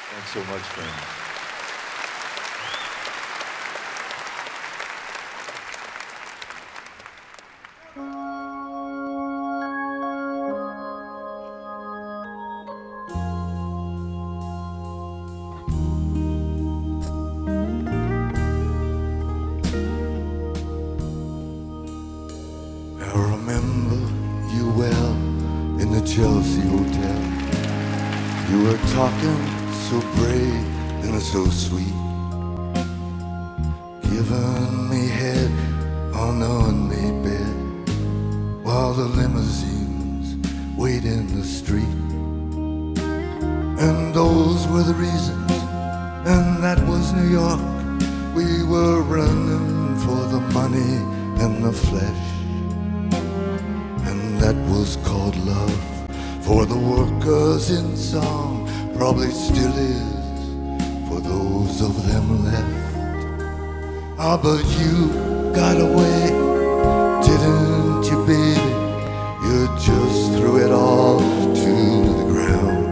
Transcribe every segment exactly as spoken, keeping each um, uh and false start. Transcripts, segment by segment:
Thanks so much, friends. I remember you well in the Chelsea Hotel. You were talking so brave and so sweet, giving me head on the unmade bed while the limousines wait in the street. And those were the reasons, and that was New York. We were running for the money and the flesh, and that was called love for the workers in song, probably still is for those of them left. Ah, but you got away, didn't you, baby? You just threw it all to the ground.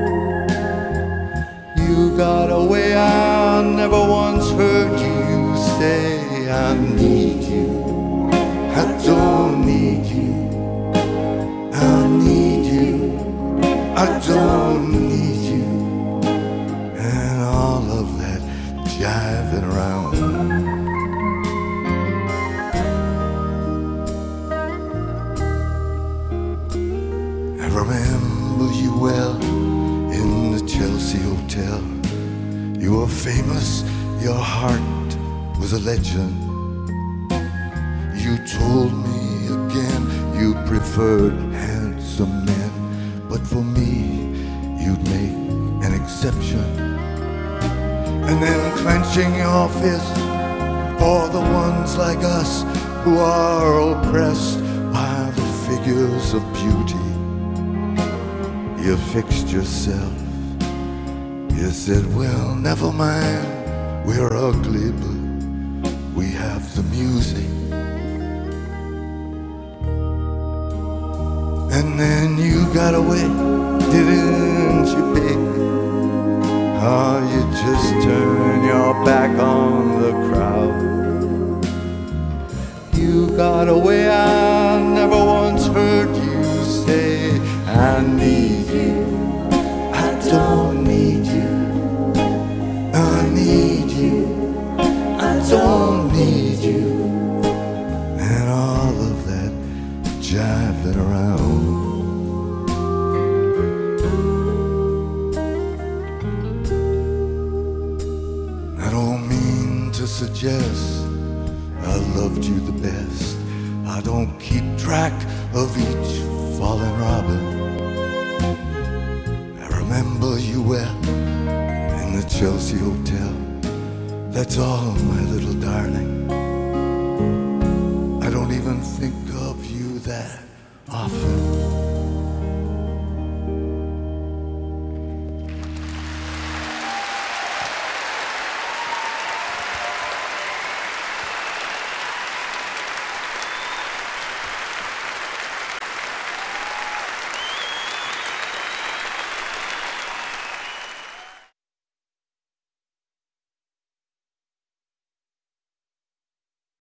You got away, I never once heard you say, I need you, I don't need you, I need you, I don't need you, and all of that jiving around. I remember you well in the Chelsea Hotel. You were famous, your heart was a legend. You told me again you preferred handsome men, but for me you'd make an exception. And then clenching your fist for the ones like us who are oppressed by the figures of beauty, you fixed yourself. You said, well, never mind, we're ugly, but we have the music. And then you got away, didn't you, baby? Oh, you just turned your back on the crowd. You got away, I never once heard you say, I need you, I don't need you, I need you, I don't need you, and all of that jiving around. I don't mean to suggest I loved you the best. I don't keep track of each fallen robin. I remember you well in the Chelsea Hotel. That's all, my little darling. I don't even think of you that often.